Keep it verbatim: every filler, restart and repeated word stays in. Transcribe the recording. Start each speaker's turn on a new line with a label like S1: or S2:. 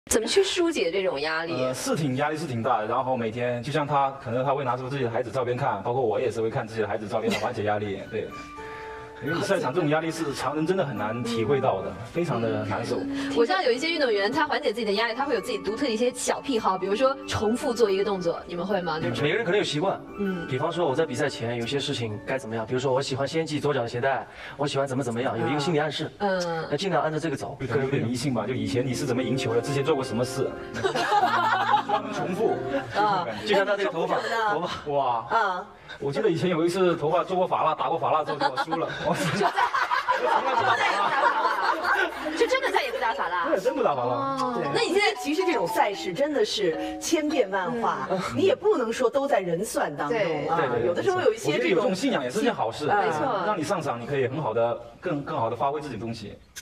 S1: 怎么去疏解这种压力？
S2: 呃，是挺压力是挺大的。然后每天就像他，可能他会拿出自己的孩子照片看，包括我也是会看自己的孩子照片来缓解压力。对。 因为你赛场这种压力是常人真的很难体会到的，非常的难受。
S1: 我知道有一些运动员，他缓解自己的压力，他会有自己独特的一些小癖好，比如说重复做一个动作，你们会吗？就是
S3: 每个人可能有习惯，
S1: 嗯，
S3: 比方说我在比赛前有些事情该怎么样，比如说我喜欢先系左脚的鞋带，我喜欢怎么怎么样，有一个心理暗示，嗯，那尽量按照这个走。
S2: 可能有点迷信吧，就以前你是怎么赢球的，之前做过什么事，重复啊，
S3: 就像他这个头发，头发
S2: 哇啊。 我记得以前有一次头发做过发蜡，打过发蜡之后就我输了，我从来不打发蜡，
S1: 就真的再也不打发蜡，
S2: 对，真不打发蜡。
S4: 那你现在其实这种赛事真的是千变万化，你也不能说都在人算当中啊，有的时候有一些这
S2: 种信仰也是件好事，
S1: 没错，
S2: 让你上场你可以很好的、更更好的发挥自己的东西。